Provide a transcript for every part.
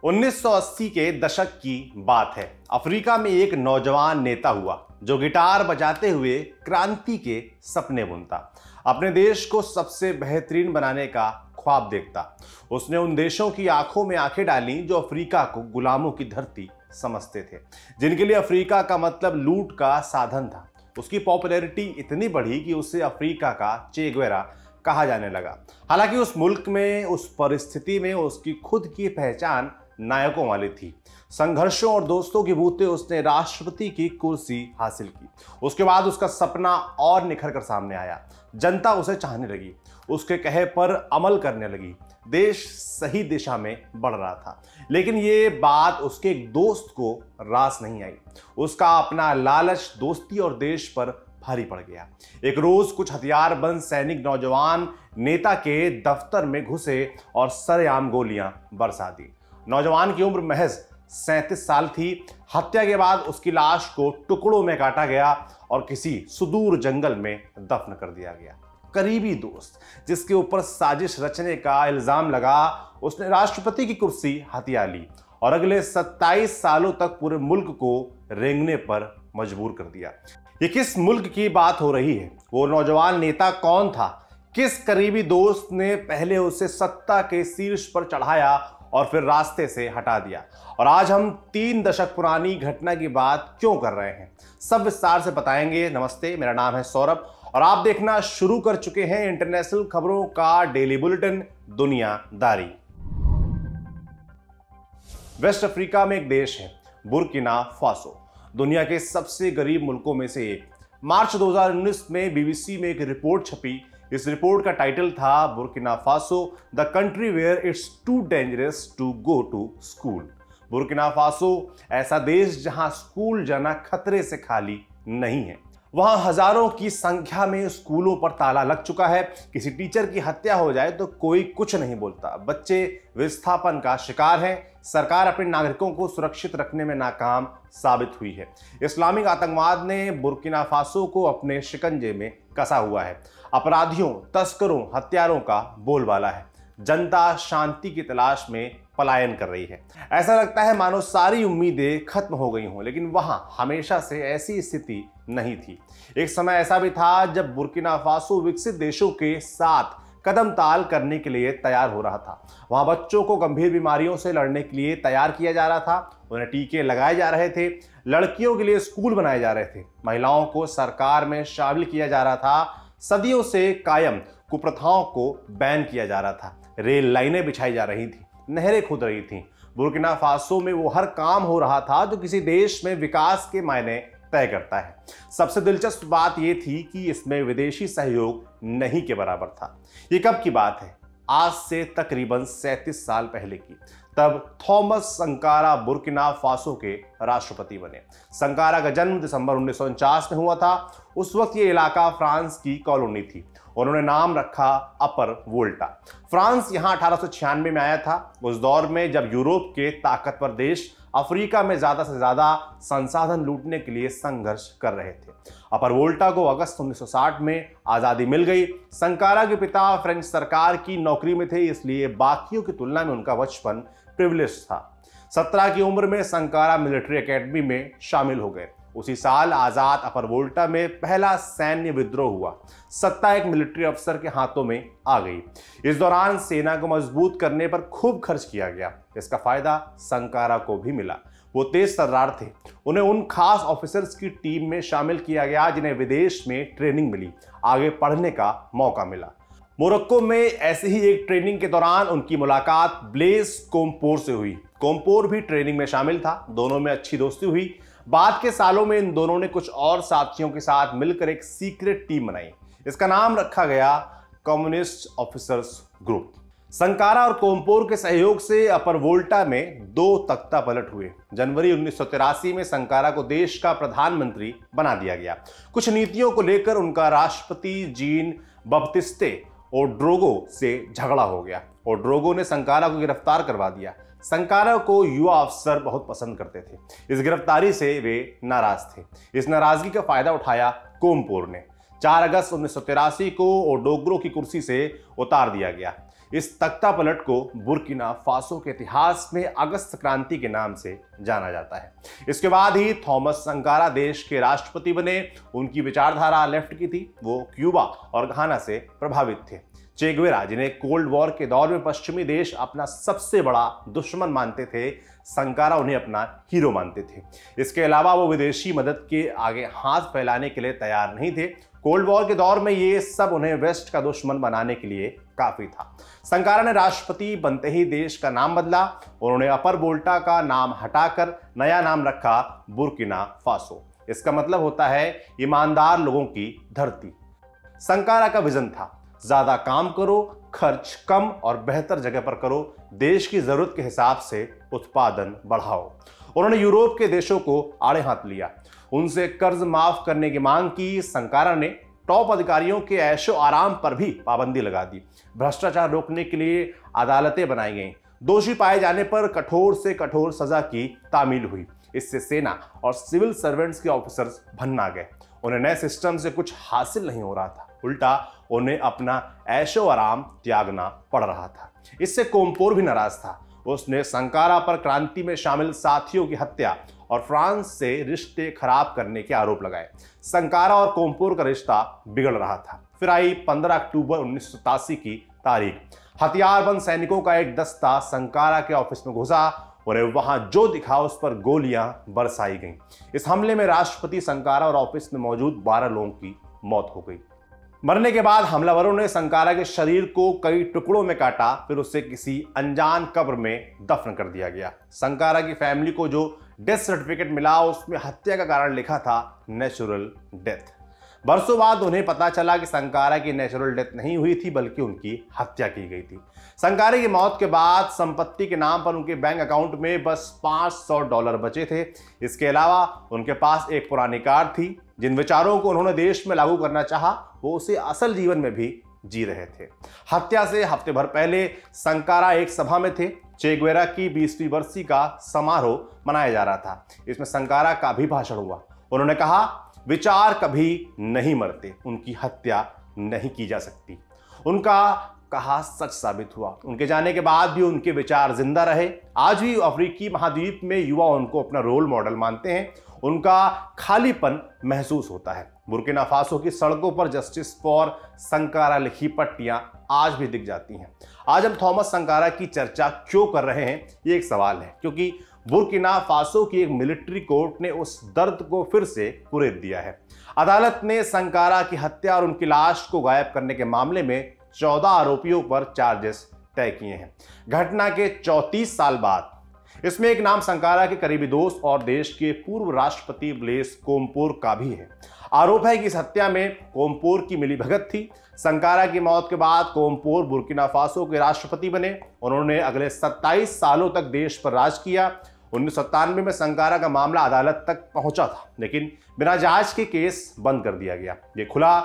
1980 के दशक की बात है। अफ्रीका में एक नौजवान नेता हुआ जो गिटार बजाते हुए क्रांति के सपने बुनता, अपने देश को सबसे बेहतरीन बनाने का ख्वाब देखता। उसने उन देशों की आंखों में आंखें डाली जो अफ्रीका को गुलामों की धरती समझते थे, जिनके लिए अफ्रीका का मतलब लूट का साधन था। उसकी पॉपुलैरिटी इतनी बढ़ी कि उसे अफ्रीका का चे गुवेरा कहा जाने लगा। हालांकि उस मुल्क में, उस परिस्थिति में उसकी खुद की पहचान नायकों वाली थी। संघर्षों और दोस्तों के बूते उसने राष्ट्रपति की कुर्सी हासिल की। उसके बाद उसका सपना और निखर कर सामने आया। जनता उसे चाहने लगी, उसके कहे पर अमल करने लगी। देश सही दिशा में बढ़ रहा था, लेकिन ये बात उसके एक दोस्त को रास नहीं आई। उसका अपना लालच दोस्ती और देश पर भारी पड़ गया। एक रोज कुछ हथियारबंद सैनिक नौजवान नेता के दफ्तर में घुसे और सरेआम गोलियां बरसा दी। नौजवान की उम्र महज 37 साल थी। हत्या के बाद उसकी लाश को टुकड़ों में काटा गया और किसी सुदूर जंगल में दफन कर दिया गया। करीबी दोस्त जिसके ऊपर साजिश रचने का इल्जाम लगा, उसने राष्ट्रपति की कुर्सी हथिया ली और अगले 27 सालों तक पूरे मुल्क को रेंगने पर मजबूर कर दिया। ये किस मुल्क की बात हो रही है? वो नौजवान नेता कौन था? किस करीबी दोस्त ने पहले उसे सत्ता के शीर्ष पर चढ़ाया और फिर रास्ते से हटा दिया? और आज हम 3 दशक पुरानी घटना की बात क्यों कर रहे हैं, सब विस्तार से बताएंगे। नमस्ते, मेरा नाम है सौरभ और आप देखना शुरू कर चुके हैं इंटरनेशनल खबरों का daily bulletin Duniyadari. West Africa में एक देश है बुर्किना फासो, दुनिया के सबसे गरीब मुल्कों में से एक। मार्च 2019 में बीबीसी में एक रिपोर्ट छपी। इस रिपोर्ट का टाइटल था Burkina Faso, the country where it's too dangerous to go to school. Burkina Faso ऐसा देश जहां स्कूल जाना खतरे से खाली नहीं है। वहां हजारों की संख्या में स्कूलों पर ताला लग चुका है। किसी टीचर की हत्या हो जाए तो कोई कुछ नहीं बोलता। बच्चे विस्थापन का शिकार हैं। सरकार अपने नागरिकों को सुरक्षित रखने में नाकाम साबित हुई है। इस्लामिक आतंकवाद ने बुर्किना फासो को अपने शिकंजे में कसा हुआ है। अपराधियों, तस्करों, हत्यारों का बोलबाला है। जनता शांति की तलाश में पलायन कर रही है। ऐसा लगता है मानो सारी उम्मीदें खत्म हो गई हों, लेकिन वहां हमेशा से ऐसी स्थिति नहीं थी। एक समय ऐसा भी था जब बुर्किना फासो विकसित देशों के साथ कदम ताल करने के लिए तैयार हो रहा था। वहां बच्चों को गंभीर बीमारियों से लड़ने के लिए तैयार किया जा रहा था। उन्हें टीके लगाए जा रहे थे। लड़कियों के लिए स्कूल बनाए जा रहे थे। महिलाओं को सरकार में शामिल किया जा रहा था। सदियों से कायम कुप्रथाओं को बैन किया जा रहा था। रेल लाइनें बिछाई जा रही थी, नहरें खुद रही थीं। बुर्किना फासो में वो हर काम हो रहा था जो किसी देश में विकास के मायने तय करता है। सबसे दिलचस्प बात यह थी कि इसमें विदेशी सहयोग नहीं के बराबर था। ये कब की बात है? आज से तकरीबन 37 साल पहले की। तब थॉमस संकारा बुर्किना फासो के राष्ट्रपति बने। संकारा का जन्म दिसंबर 1949 में हुआ था। उस वक्त ये इलाका फ्रांस की कॉलोनी थी। उन्होंने नाम रखा अपर वोल्टा। फ्रांस यहां 1896 में आया था, उस दौर में जब यूरोप के ताकतवर देश अफ्रीका में ज्यादा से ज्यादा संसाधन लूटने के लिए संघर्ष कर रहे थे। अपर वोल्टा को अगस्त 1960 में आजादी मिल गई। संकारा के पिता फ्रेंच सरकार की नौकरी में थे, इसलिए बाकियों की तुलना में उनका बचपन प्रिविलेज था। 17 की उम्र में संकारा मिलिट्री एकेडमी में शामिल हो गए। उसी साल आजाद अपर वोल्टा में पहला सैन्य विद्रोह हुआ। सत्ता एक मिलिट्री अफसर के हाथों में आ गई। इस दौरान सेना को मजबूत करने पर खूब खर्च किया गया। इसका फायदा संकारा को भी मिला। वो तेज तर्रार थे। उन्हें उन खास ऑफिसर्स की टीम में शामिल किया गया जिन्हें विदेश में ट्रेनिंग मिली, आगे पढ़ने का मौका मिला। मोरक्को में ऐसे ही एक ट्रेनिंग के दौरान उनकी मुलाकात ब्लेस कोम्पोर से हुई। कोम्पोर भी ट्रेनिंग में शामिल था। दोनों में अच्छी दोस्ती हुई। बाद के सालों में इन दोनों ने कुछ और साथियों के साथ मिलकर एक सीक्रेट टीम बनाई। इसका नाम रखा गया कम्युनिस्ट ऑफिसर्स ग्रुप। संकारा और कोम्पोर के सहयोग से अपर वोल्टा में 2 तख्ता पलट हुए। जनवरी 1983 में संकारा को देश का प्रधानमंत्री बना दिया गया। कुछ नीतियों को लेकर उनका राष्ट्रपति जीन बप्तिस्ते ओड्रोगो से झगड़ा हो गया। ओड्रोगो ने संकारा को गिरफ्तार करवा दिया। संकारा को युवा अफसर बहुत पसंद करते थे। इस गिरफ्तारी से वे नाराज थे। इस नाराजगी का फायदा उठाया कोम्पोर ने। 4 अगस्त 1983 को ओडोग्रो की कुर्सी से उतार दिया गया। इस तख्तापलट को बुर्किना फासो के इतिहास में अगस्त क्रांति के नाम से जाना जाता है। इसके बाद ही थॉमस संकारा देश के राष्ट्रपति बने। उनकी विचारधारा लेफ्ट की थी। वो क्यूबा और घाना से प्रभावित थे। चे गुवेरा, जिन्हें कोल्ड वॉर के दौर में पश्चिमी देश अपना सबसे बड़ा दुश्मन मानते थे, संकारा उन्हें अपना हीरो मानते थे। इसके अलावा वो विदेशी मदद के आगे हाथ फैलाने के लिए तैयार नहीं थे। कोल्ड वॉर के दौर में ये सब उन्हें वेस्ट का दुश्मन बनाने के लिए काफी था। संकारा ने राष्ट्रपति बनते ही देश का नाम बदला। उन्होंने अपर वोल्टा का नाम हटाकर नया नाम रखा बुर्किना फासो। इसका मतलब होता है ईमानदार लोगों की धरती। संकारा का विजन था, ज्यादा काम करो, खर्च कम और बेहतर जगह पर करो, देश की जरूरत के हिसाब से उत्पादन बढ़ाओ। उन्होंने यूरोप के देशों को आड़े हाथ लिया, उनसे कर्ज माफ करने की मांग की। संकारा ने टॉप अधिकारियों के ऐशो आराम पर भी पाबंदी लगा दी। भ्रष्टाचार रोकने के लिए अदालतें बनाई गईं। दोषी पाए जाने पर कठोर से कठोर सजा की तामील हुई। इससे सेना और सिविल सर्वेंट्स के ऑफिसर्स भन्ना गए। उन्हें नए सिस्टम से कुछ हासिल नहीं हो रहा था, उल्टा उन्हें अपना ऐशो आराम त्यागना पड़ रहा था। इससे कोम्पोर भी नाराज था। उसने संकारा पर क्रांति में शामिल साथियों की हत्या और फ्रांस से रिश्ते खराब करने के आरोप लगाए। संकारा और कोम्पोर का रिश्ता बिगड़ रहा था। फिर आई 15 अक्टूबर 1987 की तारीख। हथियारबंद सैनिकों का एक दस्ता संकारा के ऑफिस में घुसा। उन्हें वहां जो दिखा उस पर गोलियां बरसाई गईं। इस हमले में राष्ट्रपति, संकारा और ऑफिस में मौजूद 12 लोगों की मौत हो गई। मरने के बाद हमलावरों ने संकारा के शरीर को कई टुकड़ों में काटा, फिर उसे किसी अनजान कब्र में दफन कर दिया गया। संकारा की फैमिली को जो डेथ सर्टिफिकेट मिला उसमें हत्या का कारण लिखा था नेचुरल डेथ। बरसों बाद उन्हें पता चला कि संकारा की नेचुरल डेथ नहीं हुई थी, बल्कि उनकी हत्या की गई थी। संकारा की मौत के बाद संपत्ति के नाम पर उनके बैंक अकाउंट में बस $500 बचे थे। इसके अलावा उनके पास एक पुरानी कार थी। जिन विचारों को उन्होंने देश में लागू करना चाहा, वो उसे असल जीवन में भी जी रहे थे। हत्या से हफ्ते भर पहले संकारा एक सभा में थे। चे गुवेरा की 20वीं बरसी का समारोह मनाया जा रहा था। इसमें संकारा का भी भाषण हुआ। उन्होंने कहा, विचार कभी नहीं मरते, उनकी हत्या नहीं की जा सकती। उनका कहा सच साबित हुआ। उनके जाने के बाद भी उनके विचार जिंदा रहे। आज भी अफ्रीकी महाद्वीप में युवा उनको अपना रोल मॉडल मानते हैं। उनका खालीपन महसूस होता है। बुर्किना फासो की सड़कों पर जस्टिस फॉर संकारा लिखी पट्टियां आज भी दिख जाती हैं। आज हम थॉमस संकारा की चर्चा क्यों कर रहे हैं, ये एक सवाल है, क्योंकि बुर्किना फासो की एक मिलिट्री कोर्ट ने उस दर्द को फिर से कुरेद दिया है। अदालत ने संकारा की हत्या और उनकी लाश को गायब करने के मामले में 14 आरोपियों पर चार्जेस तय किए हैं। घटना के 34 साल बाद इसमें एक नाम संकारा के करीबी दोस्त और देश के पूर्व राष्ट्रपति ब्लेस कोम्पोर का भी है। आरोप है कि इस हत्या में कोम्पोर की मिलीभगत थी। संकारा की मौत के बाद कोम्पोर बुर्किना फासो के राष्ट्रपति बने। उन्होंने अगले 27 सालों तक देश पर राज किया। 1997 में संकारा का मामला अदालत तक पहुंचा था, लेकिन बिना जांच के केस बंद कर दिया गया। ये खुला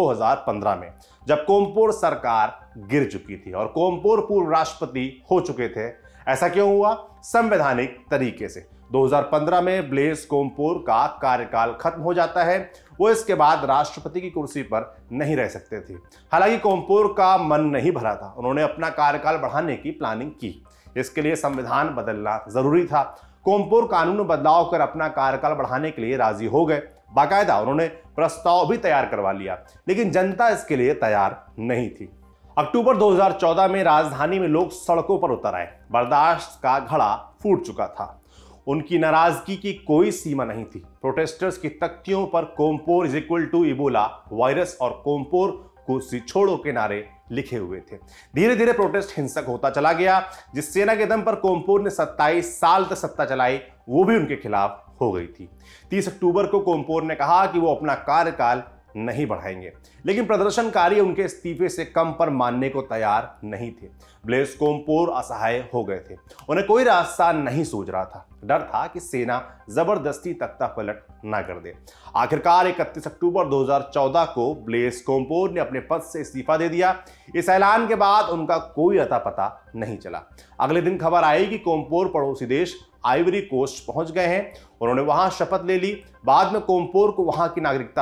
2015 में, जब कोम्पोर सरकार गिर चुकी थी और कोम्पोर पूर्व राष्ट्रपति हो चुके थे। ऐसा क्यों हुआ? संवैधानिक तरीके से 2015 में ब्लेस कोम्पोर का कार्यकाल खत्म हो जाता है। वो इसके बाद राष्ट्रपति की कुर्सी पर नहीं रह सकते थे। हालांकि कोम्पोर का मन नहीं भरा था। उन्होंने अपना कार्यकाल बढ़ाने की प्लानिंग की। इसके लिए संविधान बदलना जरूरी था। कोम्पोर कानून में बदलाव कर अपना कार्यकाल बढ़ाने के लिए राजी हो गए। बाकायदा उन्होंने प्रस्ताव भी तैयार करवा लिया, लेकिन जनता इसके लिए तैयार नहीं थी। अक्टूबर 2014 में राजधानी में लोग सड़कों पर उतर आए। बर्दाश्त का घड़ा फूट चुका था। उनकी नाराजगी की कोई सीमा नहीं थी। प्रोटेस्टर्स की तख्तियों पर Compaore is equal to Ebola virus और कोम्पोर कुर्सी छोड़ो के नारे लिखे हुए थे। धीरे धीरे प्रोटेस्ट हिंसक होता चला गया। जिस सेना के दम पर कोम्पोर ने 27 साल तक सत्ता चलाई, वो भी उनके खिलाफ हो गई थी। 30 अक्टूबर को कोम्पोर ने कहा कि वो अपना कार्यकाल नहीं बढ़ाएंगे, लेकिन प्रदर्शनकारी उनके इस्तीफे से कम पर मानने को तैयार नहीं थे। ब्लेस कोम्पोर असहाय हो गए थे। उन्हें कोई रास्ता नहीं सूझ रहा था। डर था कि सेना जबरदस्ती तख्ता पलट ना कर दे। आखिरकार 31 अक्टूबर 2014 को ब्लेस कोम्पोर ने अपने पद से इस्तीफा दे दिया। इस ऐलान के बाद उनका कोई अता पता नहीं चला। अगले दिन खबर आई कि कोम्पोर पड़ोसी देश आइवरी कोस्ट पहुंच गए हैं। उन्होंने वहां शपथ ले ली। बाद में कोम्पोर को वहां की नागरिकता भी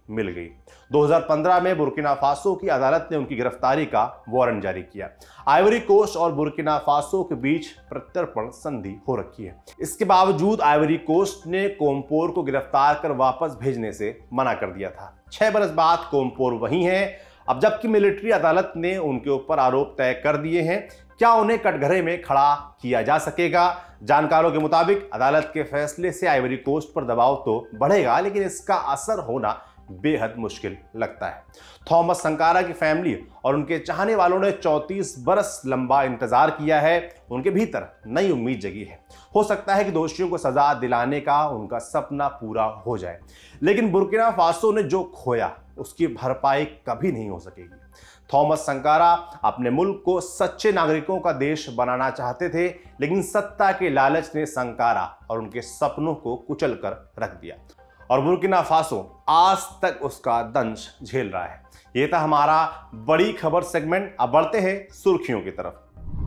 मिल गई। 2015 में बुर्किना फासो की अदालत ने उनकी गिरफ्तारी का वारंट जारी किया। आइवरी कोस्ट और बुर्किना फासो के बीच प्रत्यर्पण संधि हो रखी है। इसके बावजूद आइवरी कोस्ट ने कोम्पोर को गिरफ्तार कर वापस भेजने से मना कर दिया था। 6 बरस बाद कोम्पोर वहीं है। अब जबकि मिलिट्री अदालत ने उनके ऊपर आरोप तय कर दिए हैं, क्या उन्हें कटघरे में खड़ा किया जा सकेगा? जानकारों के मुताबिक अदालत के फैसले से आइवरी कोस्ट पर दबाव तो बढ़ेगा, लेकिन इसका असर होना बेहद मुश्किल लगता है। थॉमस संकारा की फैमिली और उनके चाहने वालों ने 34 बरस लंबा इंतजार किया है। उनके भीतर नई उम्मीद जगी है। हो सकता है कि दोषियों को सजा दिलाने का उनका सपना पूरा हो जाए, लेकिन बुर्किना फासो ने जो खोया उसकी भरपाई कभी नहीं हो सकेगी। थॉमस संकारा अपने मुल्क को सच्चे नागरिकों का देश बनाना चाहते थे, लेकिन सत्ता के लालच ने संकारा और उनके सपनों को कुचल कर रख दिया और बुर्किना फासो आज तक उसका दंश झेल रहा है। ये था हमारा बड़ी खबर सेगमेंट। अब बढ़ते हैं सुर्खियों की तरफ।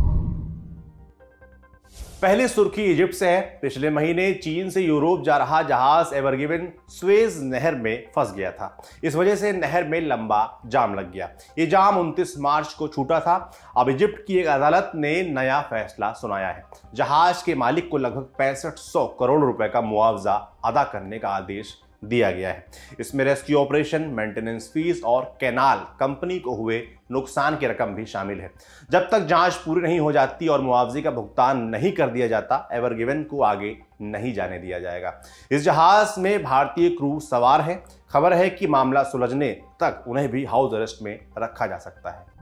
पहली सुर्खी इजिप्ट से है। पिछले महीने चीन से यूरोप जा रहा जहाज एवर गिवन स्वेज नहर में फंस गया था। इस वजह से नहर में लंबा जाम लग गया। ये जाम 29 मार्च को छूटा था। अब इजिप्ट की एक अदालत ने नया फैसला सुनाया है। जहाज के मालिक को लगभग 6500 करोड़ रुपए का मुआवजा अदा करने का आदेश दिया गया है। इसमें रेस्क्यू ऑपरेशन, मेंटेनेंस फीस और कैनाल कंपनी को हुए नुकसान की रकम भी शामिल है। जब तक जांच पूरी नहीं हो जाती और मुआवजे का भुगतान नहीं कर दिया जाता, एवर गिवन को आगे नहीं जाने दिया जाएगा। इस जहाज में भारतीय क्रू सवार है। खबर है कि मामला सुलझने तक उन्हें भी हाउस अरेस्ट में रखा जा सकता है।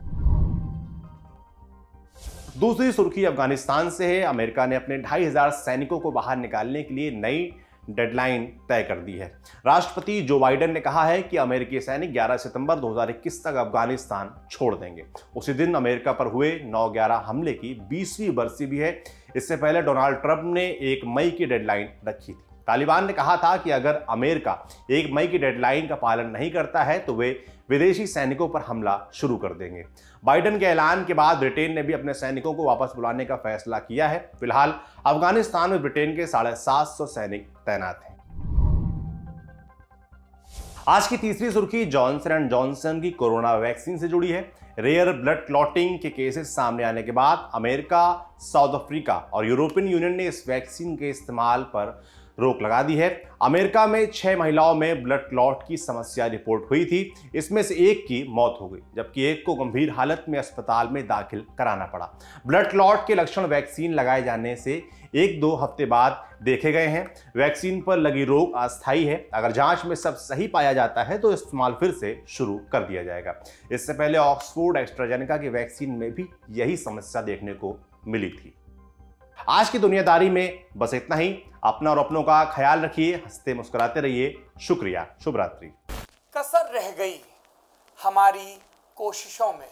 दूसरी सुर्खी अफगानिस्तान से है। अमेरिका ने अपने 2500 सैनिकों को बाहर निकालने के लिए नई डेडलाइन तय कर दी है। राष्ट्रपति जो बाइडेन ने कहा है कि अमेरिकी सैनिक 11 सितंबर 2021 तक अफगानिस्तान छोड़ देंगे। उसी दिन अमेरिका पर हुए 9/11 हमले की 20वीं बरसी भी है। इससे पहले डोनाल्ड ट्रंप ने 1 मई की डेडलाइन रखी थी। तालिबान ने कहा था कि अगर अमेरिका 1 मई की डेडलाइन का पालन नहीं करता है तो वे विदेशी सैनिकों पर हमला शुरू कर देंगे। बाइडेन के ऐलान के बाद ब्रिटेन ने भी अपने सैनिकों को वापस बुलाने का फैसला किया है। फिलहाल अफगानिस्तान में ब्रिटेन के 750 सैनिक तैनात हैं। आज की तीसरी सुर्खी जॉनसन एंड जॉनसन की कोरोना वैक्सीन से जुड़ी है। रेयर ब्लड क्लॉटिंग के केसेस सामने आने के बाद अमेरिका, साउथ अफ्रीका और यूरोपियन यूनियन ने इस वैक्सीन के इस्तेमाल पर रोक लगा दी है। अमेरिका में 6 महिलाओं में ब्लड क्लॉट की समस्या रिपोर्ट हुई थी। इसमें से एक की मौत हो गई, जबकि एक को गंभीर हालत में अस्पताल में दाखिल कराना पड़ा। ब्लड क्लॉट के लक्षण वैक्सीन लगाए जाने से 1-2 हफ्ते बाद देखे गए हैं। वैक्सीन पर लगी रोक अस्थायी है। अगर जांच में सब सही पाया जाता है तो इस्तेमाल फिर से शुरू कर दिया जाएगा। इससे पहले ऑक्सफोर्ड एस्ट्राजेनेका की वैक्सीन में भी यही समस्या देखने को मिली थी। आज की दुनियादारी में बस इतना ही। अपना और अपनों का ख्याल रखिए, हंसते मुस्कुराते रहिए। शुक्रिया, शुभ रात्रि। कसर रह गई हमारी कोशिशों में,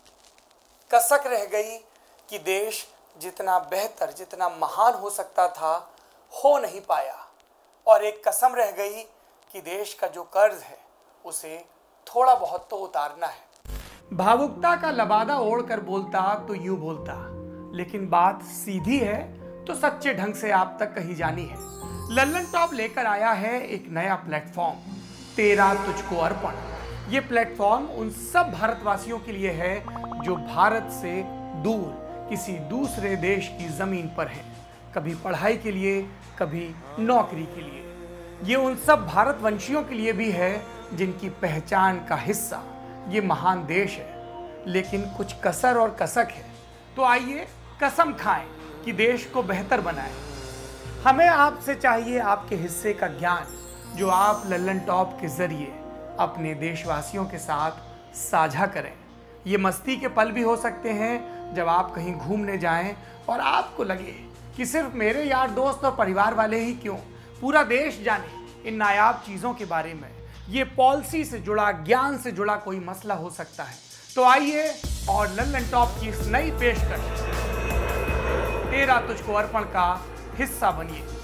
कसक रह गई कि देश जितना बेहतर, जितना महान हो सकता था, हो नहीं पाया। और एक कसम रह गई कि देश का जो कर्ज है उसे थोड़ा बहुत तो उतारना है। भावुकता का लबादा ओढ़कर बोलता तो यूं बोलता, लेकिन बात सीधी है तो सच्चे ढंग से आप तक कही जानी है। लल्लन टॉप लेकर आया है एक नया प्लेटफॉर्म, तेरा तुझको अर्पण। ये प्लेटफॉर्म उन सब भारतवासियों के लिए है जो भारत से दूर किसी दूसरे देश की जमीन पर हैं, कभी पढ़ाई के लिए, कभी नौकरी के लिए। ये उन सब भारतवंशियों के लिए भी है जिनकी पहचान का हिस्सा ये महान देश है, लेकिन कुछ कसर और कसक है। तो आइए कसम खाएं कि देश को बेहतर बनाएं। हमें आपसे चाहिए आपके हिस्से का ज्ञान, जो आप लल्लन टॉप के जरिए अपने देशवासियों के साथ साझा करें। ये मस्ती के पल भी हो सकते हैं जब आप कहीं घूमने जाएं और आपको लगे कि सिर्फ मेरे यार दोस्त और परिवार वाले ही क्यों, पूरा देश जाने इन नायाब चीज़ों के बारे में। ये पॉलिसी से जुड़ा, ज्ञान से जुड़ा कोई मसला हो सकता है। तो आइए और लल्लन टॉप की इस नई पेशकश तेरा तुझको अर्पण का हिस्सा बनिए।